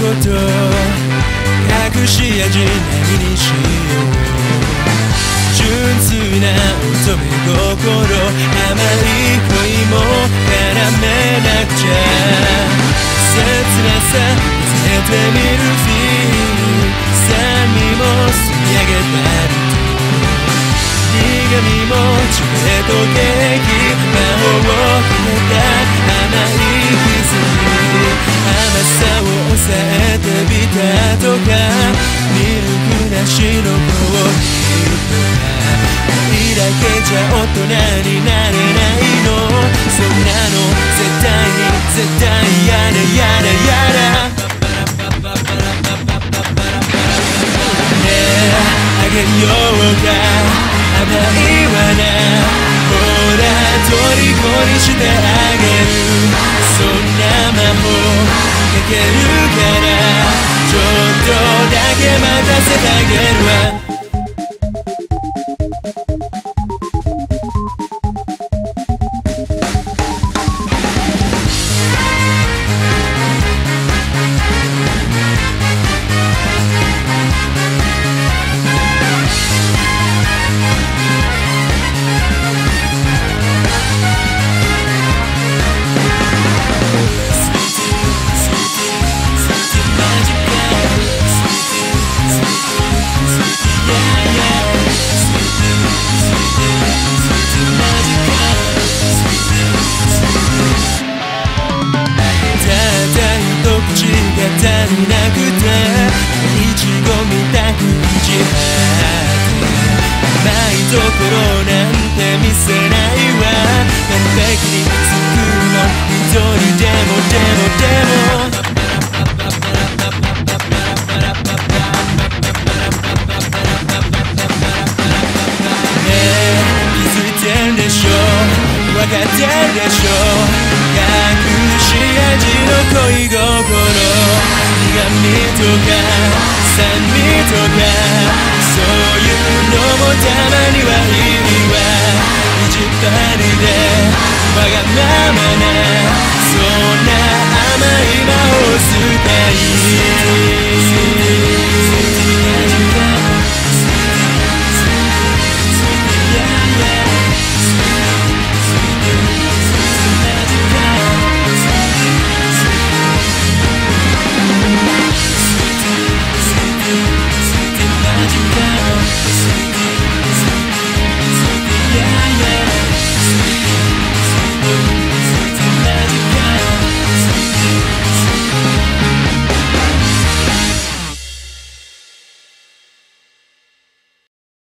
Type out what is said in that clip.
こと隠し味何にしよう。純粋な乙女心、甘い恋も絡めなくちゃ。切なさ見せてみるフィール、酸味も吸い上げたりと、苦味もチョコレートケーキ、魔法をかけた甘いキスに甘さを抑えてビターとかミルクなしのコーヒーとか、愛だけじゃ大人になれないの。そんなの絶対に絶対やだやだやだ。ねえあげようか甘いわな、ほら虜にしてあげる。そんな魔法かけるからちょっとだけ待たせてあげるわ。足りなくていちごみたく意地張って甘いところなんて見せないわ。完璧に作るの一人でもでもでも。ねえ気づいてんでしょ、分かってるでしょ、隠し味の恋心、苦味とか酸味とかそういうのもたまにはいいわ。意地張りでわがままなそんな甘い魔法使い。